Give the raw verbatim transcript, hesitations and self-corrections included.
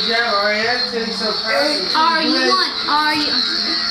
job, Auria. That's so proud of you. Are you want? Are you?